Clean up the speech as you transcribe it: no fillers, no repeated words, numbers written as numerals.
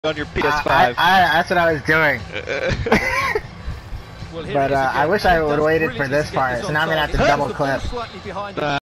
on your PS5. That's what I was doing. But I wish I would have waited for this part, so now I'm gonna have to double clip.